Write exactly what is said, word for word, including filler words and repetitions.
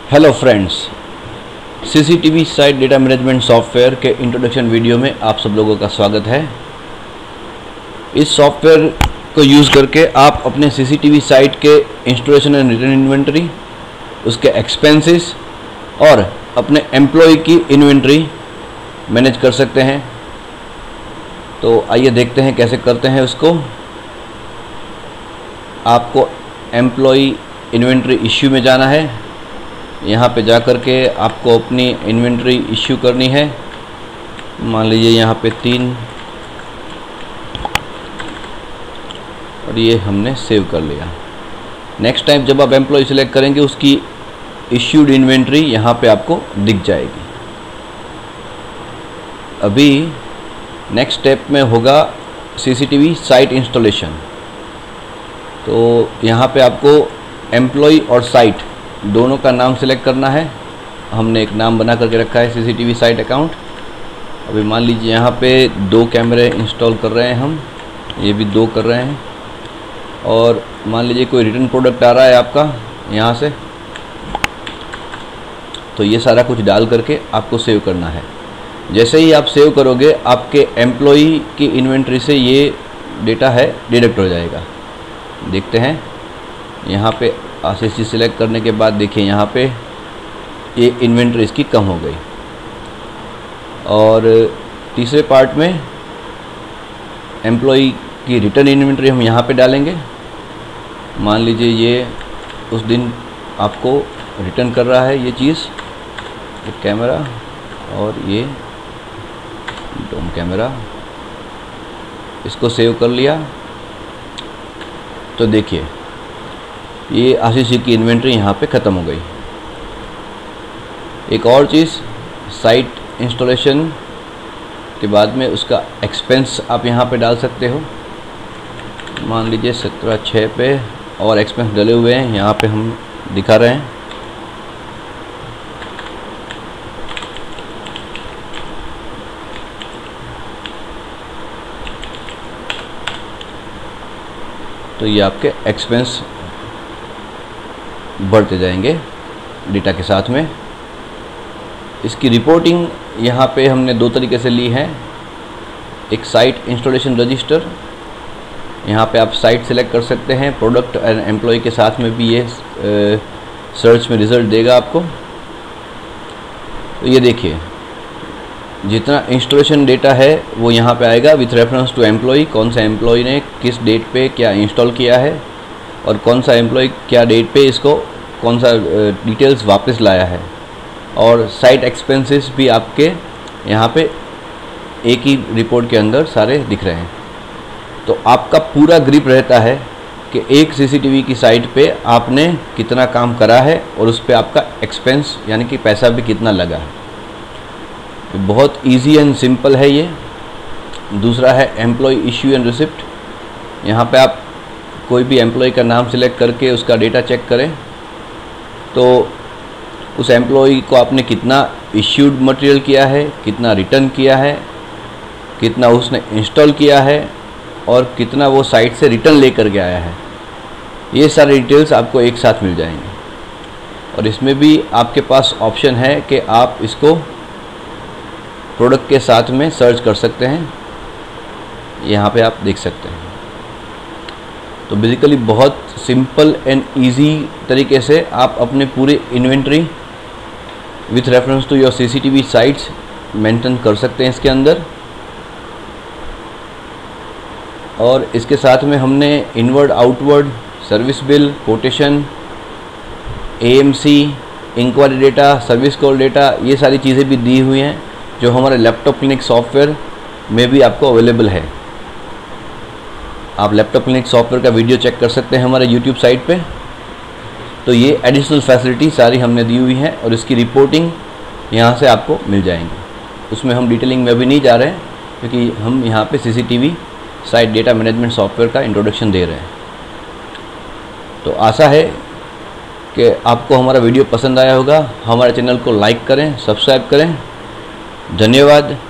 Hello friends, CCTV site data management software के introduction video में आप सब लोगों का स्वागत है। इस सॉफ्टवेयर को यूज़ करके आप अपने सीसीटीवी साइट के इंस्टॉलेशन एंड रिटर्न इन्वेंटरी, उसके एक्सपेंसेस और अपने एम्प्लॉय की इन्वेंटरी मैनेज कर सकते हैं। तो आइए देखते हैं कैसे करते हैं उसको। आपको एम्प्लॉय इन्वेंटरी इश्यू में जाना है। यहाँ पे जा कर के आपको अपनी इन्वेंटरी इश्यू करनी है। मान लीजिए यहाँ पे तीन, और ये हमने सेव कर लिया। नेक्स्ट टाइम जब आप एम्प्लॉय सिलेक्ट करेंगे उसकी इश्यूड इन्वेंटरी यहाँ पे आपको दिख जाएगी। अभी नेक्स्ट स्टेप में होगा सीसीटीवी साइट इंस्टॉलेशन। तो यहाँ पे आपको एम्प्लॉय और साइट दोनों का नाम सिलेक्ट करना है। हमने एक नाम बना करके रखा है सीसीटीवी साइट अकाउंट। अभी मान लीजिए यहाँ पे दो कैमरे इंस्टॉल कर रहे हैं हम, ये भी दो कर रहे हैं। और मान लीजिए कोई रिटर्न प्रोडक्ट आ रहा है आपका यहाँ से, तो ये सारा कुछ डाल करके आपको सेव करना है। जैसे ही आप सेव करोगे आपके एम्प्लॉय की इन्वेंट्री से ये डेटा है डिडक्ट हो जाएगा। देखते हैं यहाँ पे आशीष जी सिलेक्ट करने के बाद देखिए यहाँ पे ये इन्वेंटरी इसकी कम हो गई। और तीसरे पार्ट में एम्प्लॉय की रिटर्न इन्वेंटरी हम यहाँ पे डालेंगे। मान लीजिए ये उस दिन आपको रिटर्न कर रहा है ये चीज़, ये कैमरा और ये डोम कैमरा, इसको सेव कर लिया। तो देखिए ये आशीष जी की इन्वेंटरी यहाँ पे ख़त्म हो गई। एक और चीज़, साइट इंस्टॉलेशन के बाद में उसका एक्सपेंस आप यहाँ पे डाल सकते हो। मान लीजिए सत्रह छः पे और एक्सपेंस डले हुए हैं, यहाँ पे हम दिखा रहे हैं। तो ये आपके एक्सपेंस बढ़ते जाएंगे डेटा के साथ में। इसकी रिपोर्टिंग यहाँ पे हमने दो तरीके से ली है। एक साइट इंस्टॉलेशन रजिस्टर, यहाँ पे आप साइट सिलेक्ट कर सकते हैं। प्रोडक्ट एंड एम्प्लॉय के साथ में भी ये सर्च में रिज़ल्ट देगा आपको। तो ये देखिए जितना इंस्टॉलेशन डेटा है वो यहाँ पे आएगा विथ रेफरेंस टू एम्प्लॉय, कौन सा एम्प्लॉय ने किस डेट पे क्या इंस्टॉल किया है और कौन सा एम्प्लॉय क्या डेट पे इसको कौन सा डिटेल्स वापस लाया है। और साइट एक्सपेंसेस भी आपके यहाँ पे एक ही रिपोर्ट के अंदर सारे दिख रहे हैं। तो आपका पूरा ग्रिप रहता है कि एक सीसीटीवी की साइट पे आपने कितना काम करा है और उस पर आपका एक्सपेंस यानी कि पैसा भी कितना लगा है। तो बहुत इजी एंड सिंपल है ये। दूसरा है एम्प्लॉय इश्यू एंड रिसिप्ट। यहाँ पे आप कोई भी एम्प्लॉय का नाम सिलेक्ट करके उसका डेटा चेक करें तो उस एम्प्लॉय को आपने कितना इश्यूड मटेरियल किया है, कितना रिटर्न किया है, कितना उसने इंस्टॉल किया है और कितना वो साइट से रिटर्न लेकर के आया है। ये सारे डिटेल्स आपको एक साथ मिल जाएंगे। और इसमें भी आपके पास ऑप्शन है कि आप इसको प्रोडक्ट के साथ में सर्च कर सकते हैं। यहाँ पे आप देख सकते हैं। तो बेसिकली बहुत सिंपल एंड इजी तरीके से आप अपने पूरे inventory with reference to your CCTV sites maintain कर सकते हैं इसके अंदर। और इसके साथ में हमने inward outward service bill, quotation, AMC, inquiry data, service call data, ये सारी चीज़ें भी दी हुई हैं जो हमारे लैपटॉप क्लिनिक सॉफ्टवेयर में भी आपको अवेलेबल है। आप लैपटॉप क्लिनिक सॉफ्टवेयर का वीडियो चेक कर सकते हैं हमारे यूट्यूब साइट पे। तो ये एडिशनल फैसिलिटी सारी हमने दी हुई है और इसकी रिपोर्टिंग यहाँ से आपको मिल जाएंगी। उसमें हम डिटेलिंग में अभी नहीं जा रहे हैं क्योंकि हम यहाँ पे CCTV site data management software का इंट्रोडक्शन दे रहे हैं। तो आशा है कि आपको हमारा वीडियो पसंद आया होगा। हमारे चैनल को लाइक करें, सब्सक्राइब करें। धन्यवाद।